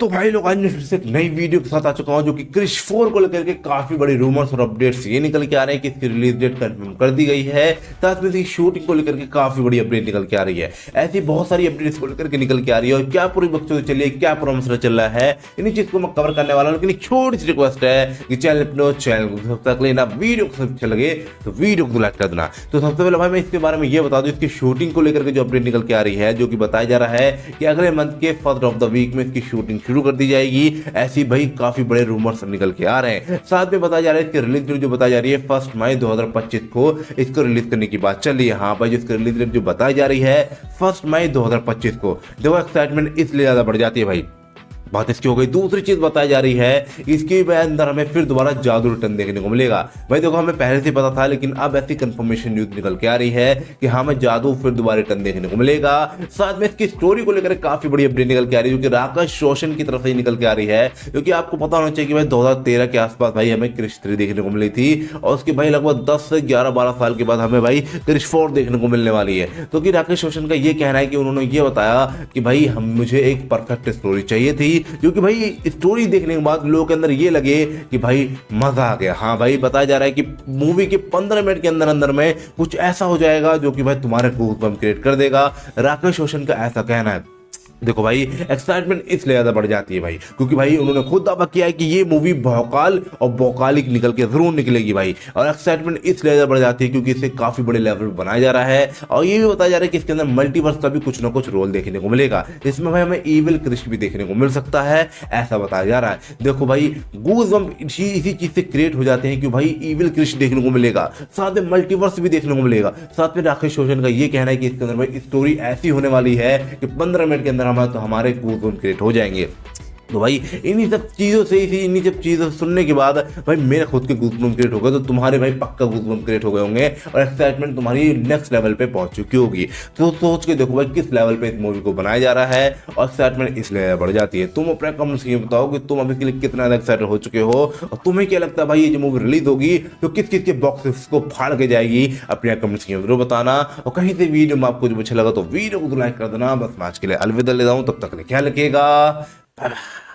तो भाई लोग आज मैं फिर से एक नई वीडियो के साथ आ चुका हूं जो कि क्रिश 4 को लेकर के काफी बड़ी रूमर्स और अपडेट्स ये निकल के आ रहे हैं कि इसकी रिलीज डेट कंफर्म कर दी गई है। साथ में इसकी शूटिंग को लेकर के काफी बड़ी अपडेट निकल के आ रही है। ऐसी बहुत सारी अपडेट्स को लेकर के निकल के आ रही है और क्या पूरी बक्सों से चलिए क्या पूरा मसला चल रहा है इन्हीं चीज को मैं कवर करने वाला हूं। लेकिन एक छोटी सी रिक्वेस्ट है कि चैनल को सब्सक्राइब लेना, वीडियो को अच्छा लगे तो वीडियो को लाइक कर देना। तो सबसे पहले भाई मैं इसके बारे में ये बता दूं, इसकी शूटिंग को लेकर के जो अपडेट निकल के आ रही है जो कि बताया जा रहा है कि अगले मंथ के फर्स्ट ऑफ द वीक में इसकी शूटिंग शुरू कर दी जाएगी। ऐसी भाई काफी बड़े रूमर्स निकल के आ रहे हैं। साथ में बताया जा रहा है इसकी रिलीज डेट जो बताई जा रही है 1 मई 2025 को इसको रिलीज करने की बात चल रही है। हाँ भाई जिसकी रिलीज डेट जो बताई जा रही है 1 मई 2025 को, देखो एक्साइटमेंट इसलिए ज्यादा बढ़ जाती है भाई। बात इसकी हो गई। दूसरी चीज बताई जा रही है इसके अंदर हमें फिर दोबारा जादू रिटर्न देखने को मिलेगा। भाई देखो हमें पहले से पता था लेकिन अब ऐसी कंफर्मेशन न्यूज निकल के आ रही है कि हमें जादू फिर दोबारा रिटर्न देखने को मिलेगा। साथ में इसकी स्टोरी को लेकर काफी बड़ी अपडेट निकल के आ रही है जो कि राकेश रोशन की तरफ से निकल के आ रही है। क्योंकि आपको पता होना चाहिए कि भाई 2013 के आसपास भाई हमें क्रिश 3 देखने को मिली थी और उसके भाई लगभग 10 से 11-12 साल के बाद हमें भाई क्रिश 4 देखने को मिलने वाली है। तो कि राकेश रोशन का ये कहना है कि उन्होंने ये बताया कि भाई मुझे एक परफेक्ट स्टोरी चाहिए थी, क्योंकि भाई स्टोरी देखने के बाद लोगों के अंदर ये लगे कि भाई मजा आ गया। हाँ भाई बताया जा रहा है कि मूवी के 15 मिनट के अंदर अंदर में कुछ ऐसा हो जाएगा जो कि भाई तुम्हारे गूज़बम्प क्रिएट कर देगा। राकेश रोशन का ऐसा कहना है। देखो भाई एक्साइटमेंट इसलिए ज्यादा बढ़ जाती है भाई क्योंकि भाई उन्होंने खुद दावा किया है कि ये मूवी भौकाल और बौकालिक निकल के जरूर निकलेगी भाई। और एक्साइटमेंट इसलिए ज्यादा बढ़ जाती है क्योंकि इसे काफी बड़े लेवल पर बनाया जा रहा है और ये भी बताया जा रहा है कि इसके अंदर मल्टीवर्स का भी कुछ ना कुछ रोल देखने को मिलेगा। इसमें भाई हमें इविल क्रिश भी देखने को मिल सकता है, ऐसा बताया जा रहा है। देखो भाई गूज़बम्प इसी चीज से क्रिएट हो जाते हैं कि भाई इविल क्रिश देखने को मिलेगा, साथ में मल्टीवर्स भी देखने को मिलेगा। साथ में राकेश रोशन का ये कहना है कि इसके अंदर भाई स्टोरी ऐसी होने वाली है कि 15 मिनट के अंदर तो हमारे गूज़बम्प क्रिएट हो जाएंगे। तो भाई इन्हीं सब चीज़ों से इन्हीं सब चीज़ों सुनने के बाद भाई मेरे खुद के गूज़बम्प क्रिएट हो गए, तो तुम्हारे भाई पक्का गूज़बम्प क्रिएट हो गए होंगे और एक्साइटमेंट तुम्हारी नेक्स्ट लेवल पे पहुंच चुकी होगी। तो सोच के देखो भाई किस लेवल पे इस मूवी को बनाया जा रहा है और एक्साइटमेंट इसलिए बढ़ जाती है। तुम अपने कमेंट्स ये बताओ कि तुम अभी के लिए कितना एक्साइटेड हो चुके हो और तुम्हें क्या लगता है भाई ये जो मूवी रिलीज होगी तो किस किस के बॉक्स को फाड़ के जाएगी, अपने कमेंट्स की जरूर बताना। और कहीं से वीडियो में आपको जो अच्छा लगा तो वीडियो को लाइक कर देना। बस मैं आज के लिए अलविदा ले रहा हूँ, तब तक ख्याल रखिएगा।